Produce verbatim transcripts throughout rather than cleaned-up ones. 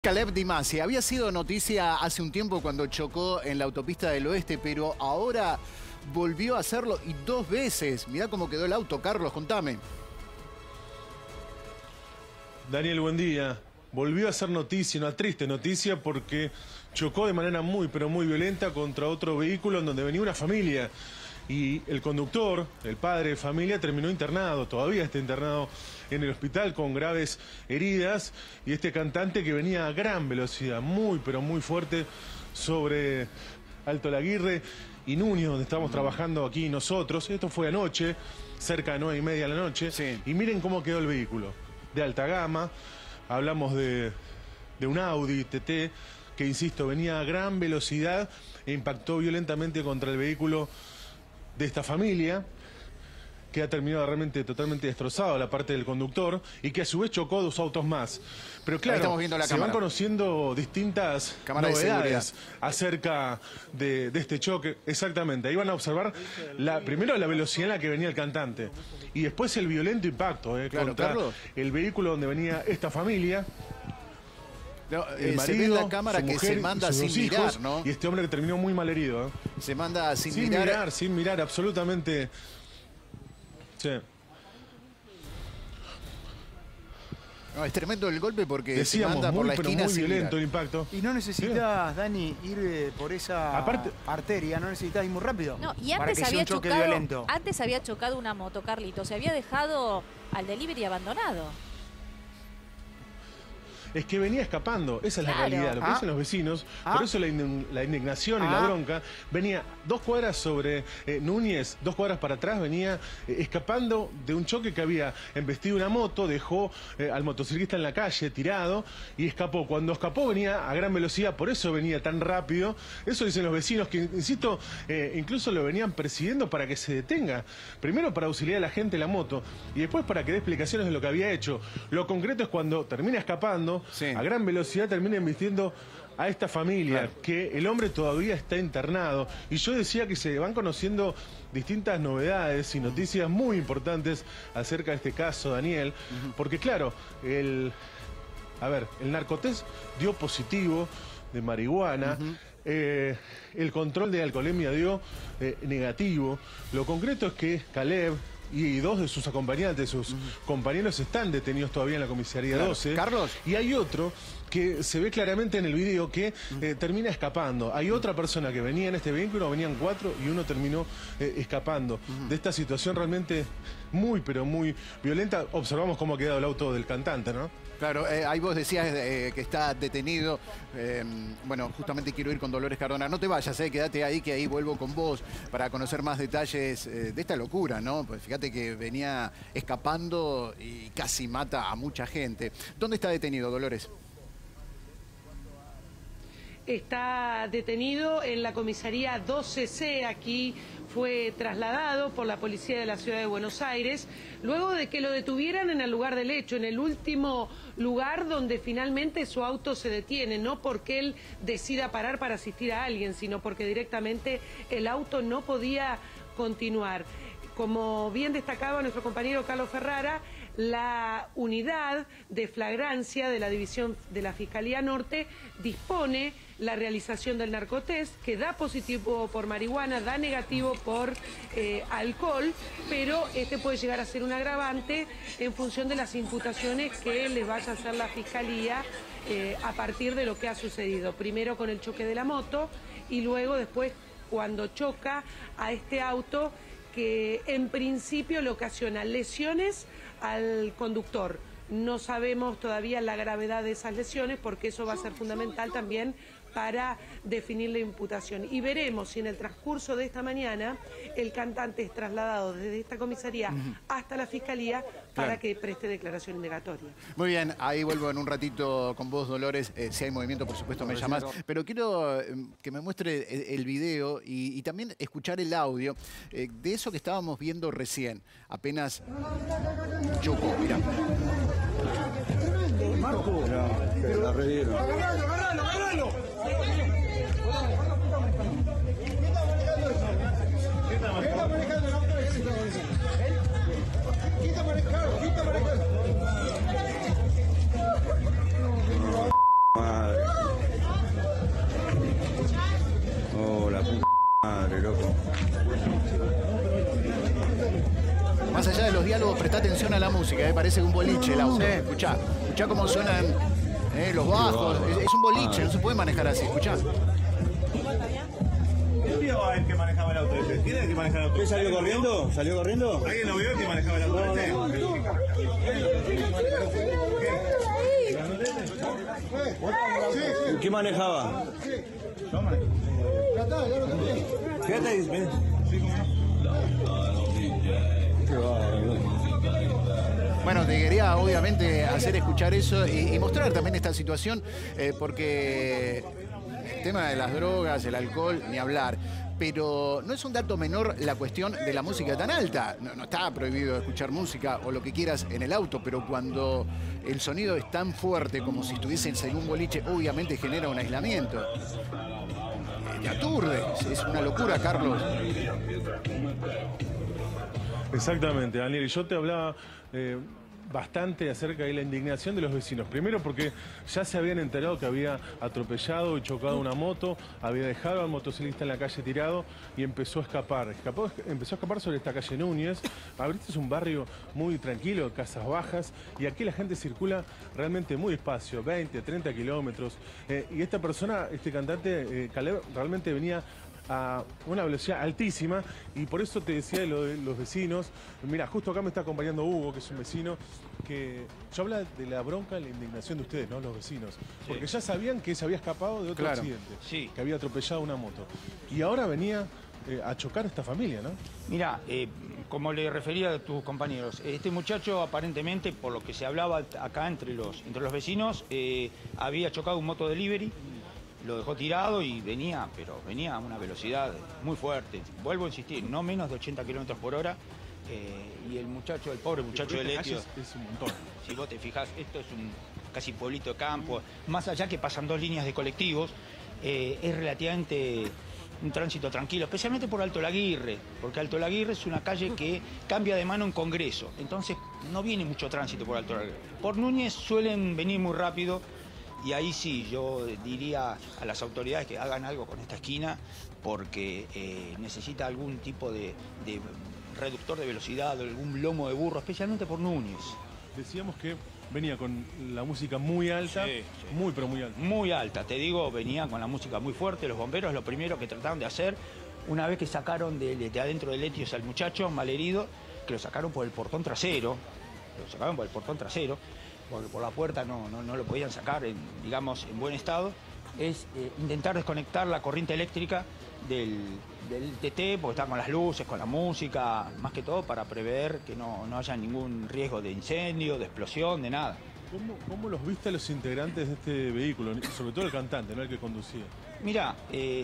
Caleb Di Masi había sido noticia hace un tiempo cuando chocó en la autopista del Oeste, pero ahora volvió a hacerlo y dos veces. Mirá cómo quedó el auto. Carlos, contame. Daniel, buen día. Volvió a ser noticia, una triste noticia, porque chocó de manera muy, pero muy violenta contra otro vehículo en donde venía una familia. Y el conductor, el padre de familia, terminó internado, todavía está internado en el hospital con graves heridas. Y este cantante que venía a gran velocidad, muy, pero muy fuerte, sobre Alto Laguirre y Núñez, donde estamos trabajando aquí nosotros. Esto fue anoche, cerca de nueve y media de la noche. Sí. Y miren cómo quedó el vehículo, de alta gama. Hablamos de, de un Audi T T que, insisto, venía a gran velocidad e impactó violentamente contra el vehículo de esta familia, que ha terminado realmente totalmente destrozado la parte del conductor y que a su vez chocó dos autos más. Pero claro, estamos viendo la se cámara. van conociendo distintas Cámara de novedades acerca de, de este choque. Exactamente, ahí van a observar la, primero la velocidad en la que venía el cantante y después el violento impacto eh, Claro, contra Carlos. el vehículo donde venía esta familia. No, El eh, marido, se ve en la cámara su que mujer se manda y sus sin dos mirar, hijos, ¿no? Y este hombre que terminó muy mal herido. ¿eh? Se manda sin, Sin mirar. mirar, sin mirar, absolutamente. Sí. No, es tremendo el golpe porque Decíamos, se manda por muy, la pero esquina muy sin violento el mirar. impacto. Y no necesitas, Dani, ir eh, por esa Aparte- arteria, no necesitas ir muy rápido. No, y para antes que sea había un choque chocado, violento. antes había chocado una moto, Carlito. Se había dejado al delivery abandonado. Es que venía escapando, esa es la Claro. realidad, lo que Ah. dicen los vecinos, Ah. por eso la, indign- la indignación y la Ah. bronca. Venía dos cuadras sobre eh, Núñez, dos cuadras para atrás, venía eh, escapando de un choque que había embestido una moto, dejó eh, al motociclista en la calle tirado y escapó. Cuando escapó venía a gran velocidad, por eso venía tan rápido. Eso dicen los vecinos, que insisto, eh, incluso lo venían persiguiendo para que se detenga. Primero para auxiliar a la gente en la moto y después para que dé explicaciones de lo que había hecho. Lo concreto es cuando termina escapando, Sí. a gran velocidad termina embistiendo a esta familia, Claro. que el hombre todavía está internado. Y yo decía que se van conociendo distintas novedades y noticias muy importantes acerca de este caso, Daniel, porque claro, el, a ver, el narcotest dio positivo de marihuana. Eh, el control de alcoholemia dio eh, negativo. Lo concreto es que Caleb y dos de sus acompañantes, sus compañeros, están detenidos todavía en la comisaría Claro. doce. Carlos. Y hay otro que se ve claramente en el video que eh, termina escapando. Hay otra persona que venía en este vehículo, venían cuatro y uno terminó eh, escapando de esta situación realmente muy, pero muy violenta. Observamos cómo ha quedado el auto del cantante, ¿no? Claro, eh, ahí vos decías eh, que está detenido. Eh, bueno, justamente quiero ir con Dolores Cardona. No te vayas, eh, quédate ahí, que ahí vuelvo con vos para conocer más detalles eh, de esta locura, ¿no? Pues fíjate que venía escapando y casi mata a mucha gente. ¿Dónde está detenido, Dolores? Está detenido en la comisaría doce C, aquí fue trasladado por la policía de la ciudad de Buenos Aires, luego de que lo detuvieran en el lugar del hecho, en el último lugar donde finalmente su auto se detiene, no porque él decida parar para asistir a alguien, sino porque directamente el auto no podía continuar. Como bien destacaba nuestro compañero Carlos Ferrara, la unidad de flagrancia de la División de la Fiscalía Norte dispone la realización del narcotest, que da positivo por marihuana, da negativo por eh, alcohol, pero este puede llegar a ser un agravante en función de las imputaciones que les vaya a hacer la Fiscalía eh, a partir de lo que ha sucedido. Primero con el choque de la moto y luego después cuando choca a este auto, que en principio le ocasiona lesiones al conductor. No sabemos todavía la gravedad de esas lesiones porque eso va a ser fundamental también para definir la imputación. Y veremos si en el transcurso de esta mañana el cantante es trasladado desde esta comisaría hasta la Fiscalía para Claro. que preste declaración indagatoria. Muy bien, ahí vuelvo en un ratito con vos, Dolores. Eh, si hay movimiento, por supuesto, me llamás. Pero quiero eh, que me muestre el, el video y, y también escuchar el audio eh, de eso que estábamos viendo recién. Apenas chocó, mirá. Marco, que la redieron. ¡Agarralo, agarralo, agarralo! ¿Qué está manejando el auto? ¿Qué está manejando? ¿Qué está manejando? de los diálogos, presta atención a la música, me parece un boliche el auto. Escuchá, escuchá cómo suenan eh, los bajos. Es, es un boliche, no se puede manejar así, escuchá. ¿Quién vio a él que manejaba el auto? ¿Quién es el que maneja el auto? ¿Qué salió corriendo? ¿Salió corriendo? ¿Alguien lo vio que manejaba el auto? ¿Qué manejaba? Quédate ahí, ven. Bueno, te quería obviamente hacer escuchar eso y, y mostrar también esta situación, eh, porque el tema de las drogas, el alcohol, ni hablar. Pero no es un dato menor la cuestión de la música tan alta. No, no está prohibido escuchar música o lo que quieras en el auto, pero cuando el sonido es tan fuerte como si estuviesen en un boliche, obviamente genera un aislamiento. Te aturde, es una locura, Carlos. Exactamente, Daniel. Y yo te hablaba eh, bastante acerca de la indignación de los vecinos. Primero porque ya se habían enterado que había atropellado y chocado una moto, había dejado al motociclista en la calle tirado y empezó a escapar. Escapó, empezó a escapar sobre esta calle Núñez. Ahorita es un barrio muy tranquilo, casas bajas, y aquí la gente circula realmente muy despacio, veinte, treinta kilómetros. Eh, y esta persona, este cantante, eh, Caleb, realmente venía a una velocidad altísima, y por eso te decía lo de los vecinos. Mira, justo acá me está acompañando Hugo, que es un vecino, que yo habla de la bronca y la indignación de ustedes, ¿no? Los vecinos. Porque ya sabían que se había escapado de otro Claro. accidente, Sí. que había atropellado una moto. Y ahora venía eh, a chocar a esta familia, ¿no? Mira, eh, como le refería a tus compañeros, este muchacho aparentemente, por lo que se hablaba acá entre los, entre los vecinos, eh, había chocado un moto delivery, lo dejó tirado y venía, pero venía a una velocidad muy fuerte. Vuelvo a insistir, no menos de ochenta kilómetros por hora. Eh, y el muchacho, el pobre muchacho de Letio, Es, es un montón. si vos te fijás, esto es un casi pueblito de campo. Más allá que pasan dos líneas de colectivos, eh, es relativamente un tránsito tranquilo, especialmente por Alto Laguirre, porque Alto Laguirre es una calle que cambia de mano en Congreso, entonces no viene mucho tránsito por Alto Laguirre. Por Núñez suelen venir muy rápido. Y ahí sí, yo diría a las autoridades que hagan algo con esta esquina, porque eh, necesita algún tipo de, de reductor de velocidad o algún lomo de burro, especialmente por Núñez. Decíamos que venía con la música muy alta, Sí, sí. muy pero muy alta. Muy alta, te digo, venía con la música muy fuerte. Los bomberos lo primero que trataron de hacer, una vez que sacaron de, de adentro del Letios al muchacho malherido, que lo sacaron por el portón trasero, lo sacaron por el portón trasero, porque por la puerta no, no, no lo podían sacar, en, digamos, en buen estado, es eh, intentar desconectar la corriente eléctrica del, del T T, porque está con las luces, con la música, más que todo para prever que no, no haya ningún riesgo de incendio, de explosión, de nada. ¿Cómo, cómo los viste a los integrantes de este vehículo? Sobre todo el cantante, no el que conducía. Mira, eh,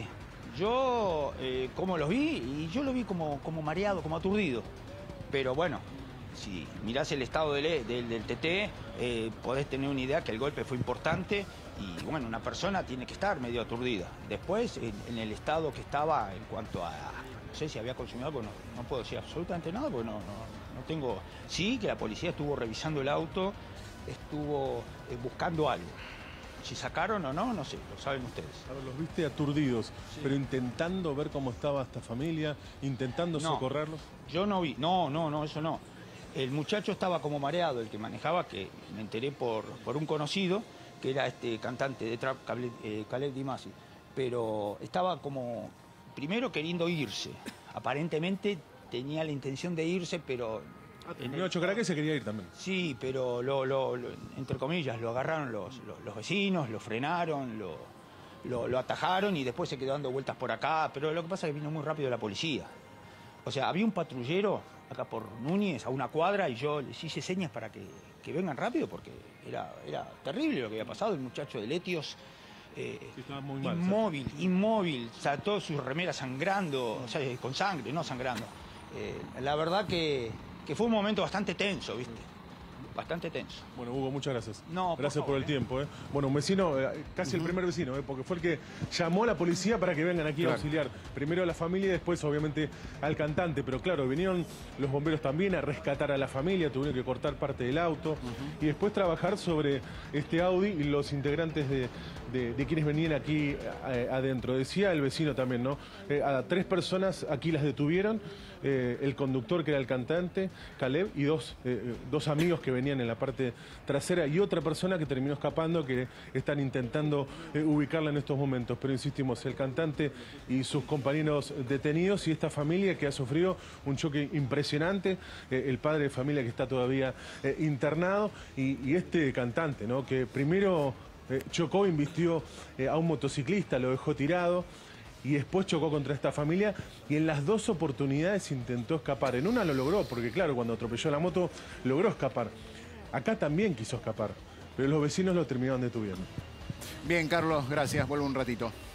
yo eh, como los vi, y yo lo vi como, como mareado, como aturdido. Pero bueno, si mirás el estado del, del, del T T, eh, podés tener una idea que el golpe fue importante y bueno, una persona tiene que estar medio aturdida. Después, en, en el estado que estaba en cuanto a, no sé si había consumido algo, no, no puedo decir absolutamente nada, porque no, no, no tengo... Sí, que la policía estuvo revisando el auto, estuvo eh, buscando algo. Si sacaron o no, no sé, lo saben ustedes. A ver, los viste aturdidos, sí, pero intentando ver cómo estaba esta familia, intentando No, socorrerlos. Yo no vi, no, no, no, eso no. El muchacho estaba como mareado, el que manejaba, que me enteré por, por un conocido, que era este cantante de trap, Caleb, eh, Caleb Di Masi. Pero estaba como, primero queriendo irse. Aparentemente tenía la intención de irse, pero... Terminó de chocar, que se quería ir también. Sí, pero lo, lo, lo, entre comillas, lo agarraron los, los, los vecinos, lo frenaron, lo, lo, lo atajaron y después se quedó dando vueltas por acá. Pero lo que pasa es que vino muy rápido la policía. O sea, había un patrullero acá por Núñez, a una cuadra, y yo les hice señas para que, que vengan rápido porque era, era terrible lo que había pasado. El muchacho de Letios, eh, Sí, estaba muy mal, inmóvil, inmóvil, saltó su remera sangrando, o sea, con sangre, no sangrando. Eh, la verdad que... que fue un momento bastante tenso, ¿viste? Bastante tenso. Bueno, Hugo, muchas gracias. No, por gracias por, favor, el eh. tiempo. ¿eh? Bueno, un vecino, eh, casi uh-huh. el primer vecino, ¿eh? porque fue el que llamó a la policía para que vengan aquí claro. a auxiliar. Primero a la familia y después, obviamente, al cantante. Pero claro, vinieron los bomberos también a rescatar a la familia, tuvieron que cortar parte del auto uh-huh. y después trabajar sobre este Audi y los integrantes de, de, de quienes venían aquí eh, adentro. Decía el vecino también, ¿no? Eh, a tres personas aquí las detuvieron eh, el conductor que era el cantante, Caleb, y dos, eh, dos amigos que venían en la parte trasera y otra persona que terminó escapando, que están intentando eh, ubicarla en estos momentos. Pero insistimos, el cantante y sus compañeros detenidos y esta familia que ha sufrido un choque impresionante, eh, el padre de familia que está todavía eh, internado y, y este cantante, ¿no? Que primero eh, chocó, invistió eh, a un motociclista, lo dejó tirado y después chocó contra esta familia y en las dos oportunidades intentó escapar. En una lo logró, porque claro, cuando atropelló la moto logró escapar. Acá también quiso escapar, pero los vecinos lo terminaron deteniendo. Bien, Carlos, gracias. Vuelvo un ratito.